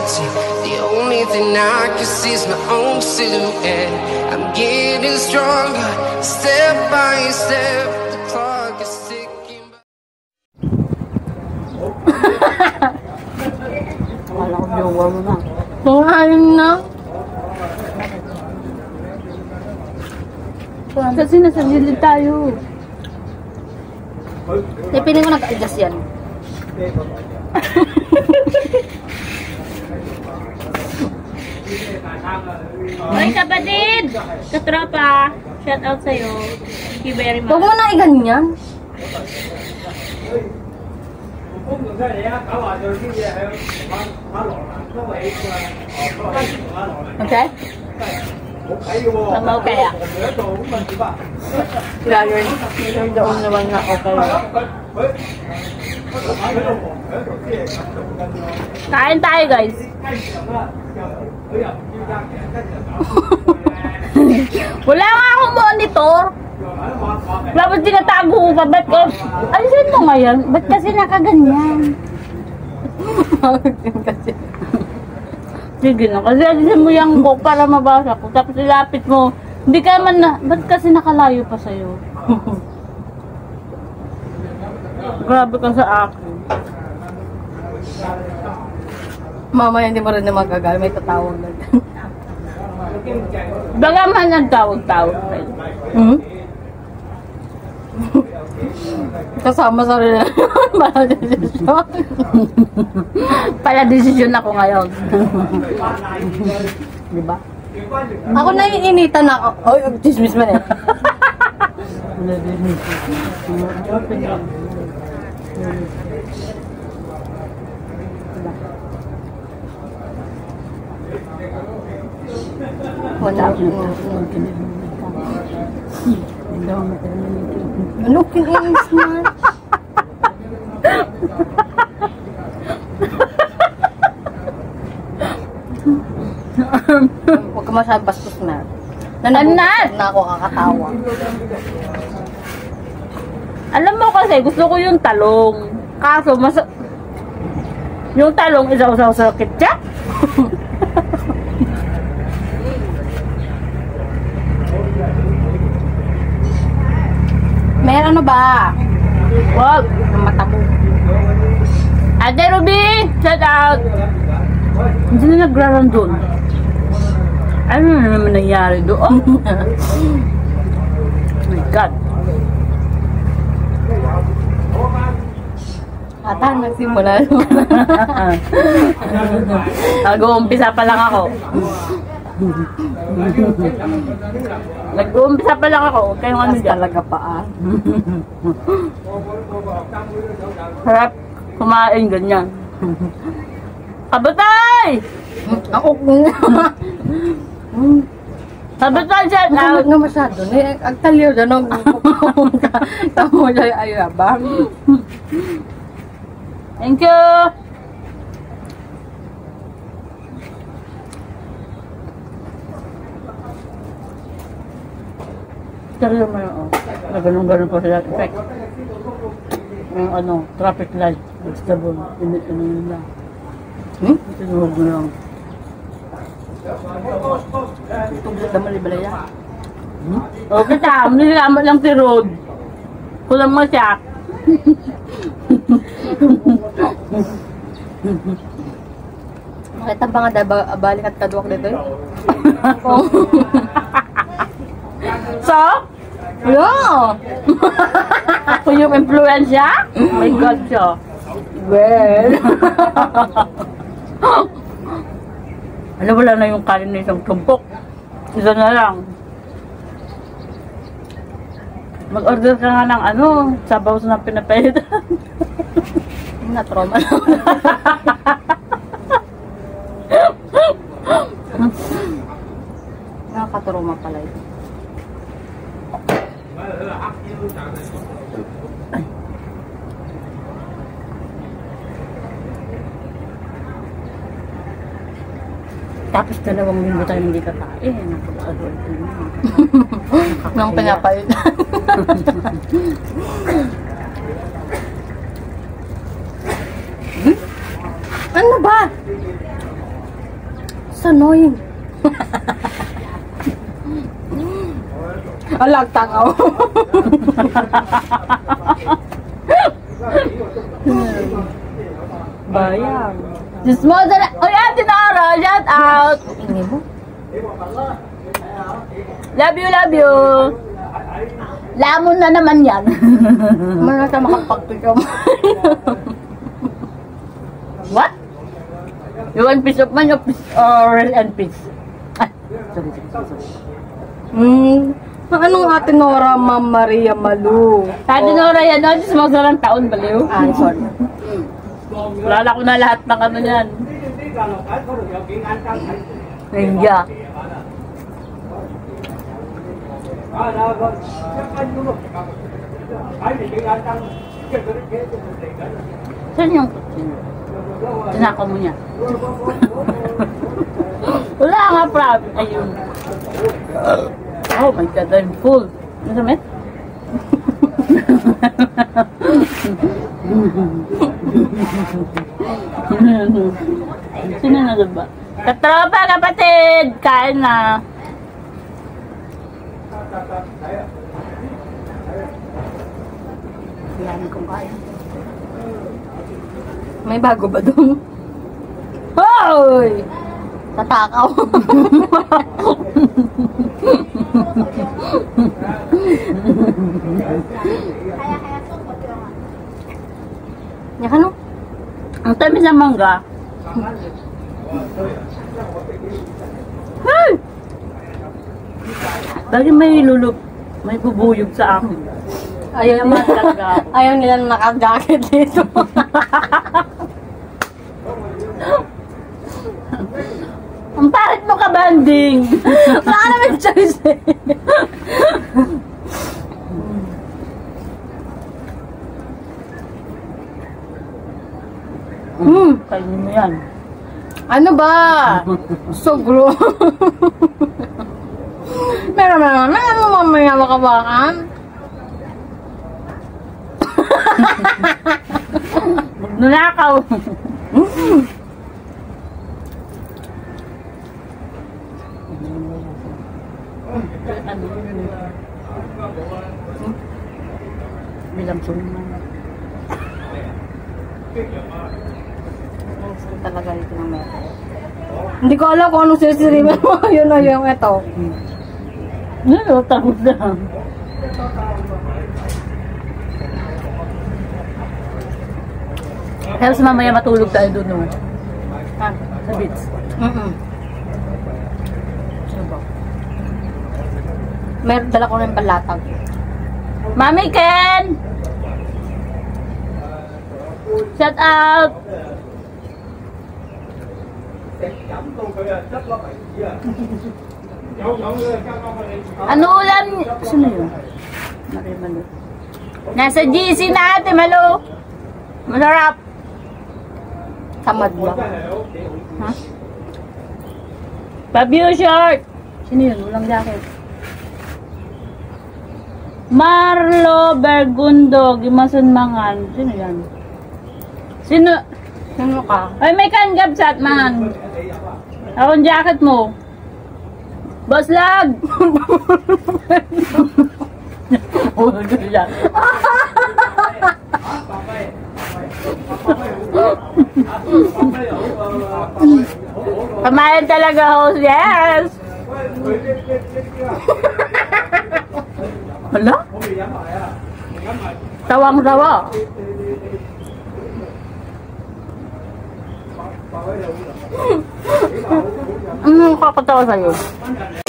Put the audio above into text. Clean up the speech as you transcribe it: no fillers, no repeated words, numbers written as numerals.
reality. The only thing I can see is my own silhouette. I'm getting stronger, step by step. The clock is ticking. Wala ko jowa mo na. Kumain na. Kasi nasa gilid tayo. Piling ko nag-adjust yan. Hoy kapatid! Katropa! Shout out sa'yo. Thank you very much. Huwag mo na iganyan. Okay? Tama kaya? Gagawin. Yung doon naman na okay. Kain tayo guys. Wala nga akong monitor. Dapat tinatago ko pa. Ba't ko? Alisin mo ngayon? Ba't kasi nakaganyan? Sige na. Kasi alisin mo yung book para mabasa ko. Tapos ilapit mo. Hindi ka man na. Ba't kasi nakalayo pa sa'yo? Grabe ka sa akin. Mamaya hindi mo rin na magagal. May tatawag na. Baga man nagtawag-tawag kayo. Hmm? Kasama sa rin. Para desisyon. Pala desisyon ako ngayon. Diba? Ako naiinitan ako. Oy, chismis man eh. Wala. Ano kiniis na? Huwag ka masyadong bastos na. Nanat! Na ako kakatawa. Alam mo kasi, gusto ko yung talong. Kaso, yung talong isaw-saw sa ketchup. May ano ba? Wag. Ang mata mo. Ate Ruby! Shout out! Hindi na nagraran doon. Ano na naman nangyari doon? Oh my God. Ata, nagsimula. Nag-uumpisa pa lang ako. Nag-uumpisa pa lang ako. Kayong ano dyan? Talaga pa ah. Harap kumain ganyan. Kabatay! Ako Kabatay dyan! Huwag nga masyado. Ang taliw dyan. Tamo dyan ayabang. Thank you! Seryo mo yun, oh. Na ganun-ganun po sila effect. Yung ano, traffic light, vegetable, init nila. Tinuhog mo lang. Tugsit na malibalaya. Okay, tama. Nililamat lang si Rod. Kulang mo siya. Makita ba nga balik at kaduwak dito eh? So? Yeah! Ako yung influensya? Oh my God siya. Well. Ano, wala na yung kanin na isang tumpok. Isa na lang. Mag-order ka nga ng ano, sabaw na pinapalitan. Na-trauma lang. Nakakaturuma pala ito. Tapos 2 linggo tayo hindi kakain. Napag-adult na. Nang pinapalit. Ano ba? annoying. Alag takaw. Bayang. Dismosa na. Uy, Ate Nora, shout out. Ini mo? Love you, love you. Lamon na naman yan. Mana ka makapagpikaw. What? You want piece of man or real and peace? Ah, sorry. Anong Ate Nora, Ma'am Maria Malu? Ate Nora yan, no? Dismosa ng taon, baliw. Ah, sorry. Wala ko na lahat ng ano yan. India. Saan yung tinako mo niya? Wala nga, prob. Ayun. Oh my God, I'm full. Ano sabi? Sino na ba? Katropa, kapatid! Kain na! Yan kung kaya. May bago ba doon? Hoy! Tatakaw. Yan ka no? Ang tamis ng mangga. Hey! Lagi may lulub, may bubuyog sa akin. Ayaw Naman talaga ako. Ayaw nila naka-jacket dito. Ang parit mo ka, banding! Wala ka naman choice eh. Kainin mo yan. Ano ba? Sogro. Meron naman. Ano mamaya makabakan? Magnanakaw. Bilang sunan. Talaga dito ng meron. Hindi ko alam kung anong sisiriman mo. Yun o yung ito. Ano? Takot na. Kaya sa mamaya matulog tayo doon, no? Ah. Sa beach. Meron, dala ko rin palatag. Mami Ken! Shout out! Ano ulam? Sino yun? Marimalo. Nasa GC na ate, Malo. Masarap. Tamad lang. Ha? Fabio short. Sino yun? Walang jacket. Marlo Bergundo, Gimason Mangan. Sino yan? Sino? Sino ka? Ay, may kanggap chat man. Akong jacket mo. Boss Lag! Pamayan talaga, host. Yes! Hala? Tawang-tawa. Ano kakatawa sa'yo?